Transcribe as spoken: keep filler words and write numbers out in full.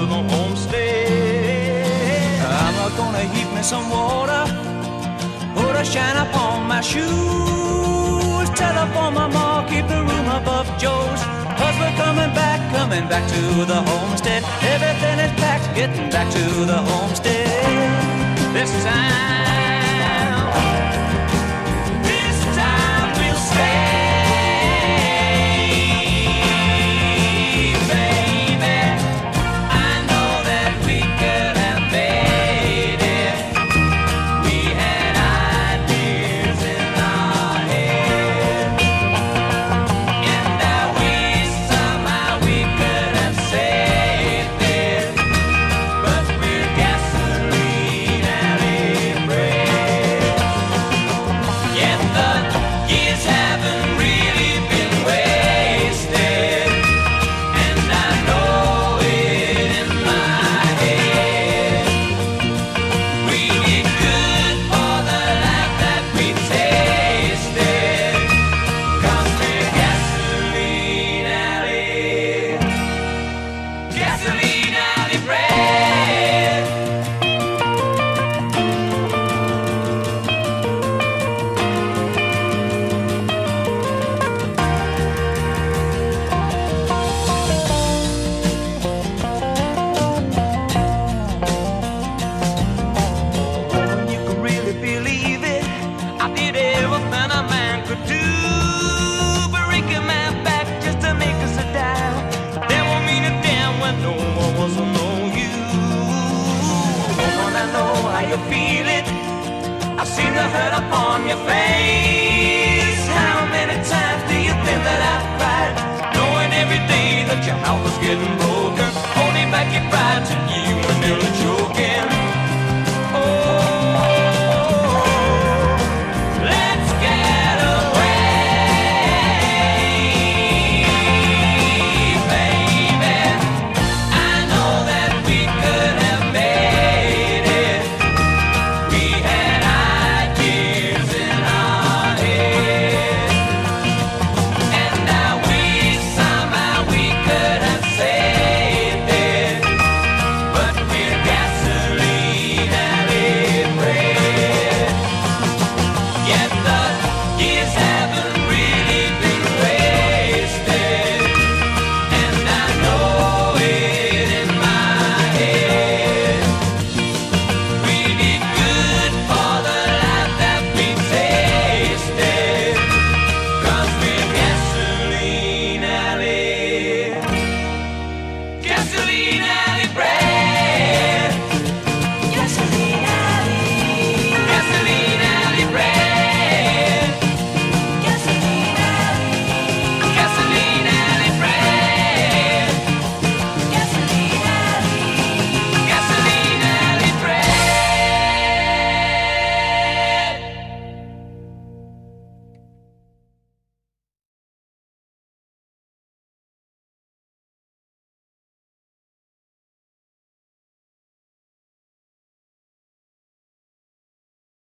the homestead. I'm not gonna heat me some water, put a shine upon my shoes, telephone my ma, keep the room above Joe's, 'cause we're coming back, coming back to the homestead. Everything is packed, getting back to the homestead. This time, this time we'll stay. You feel it, I've seen the hurt upon your face. How many times do you think that I've cried, knowing every day that your heart was getting broken?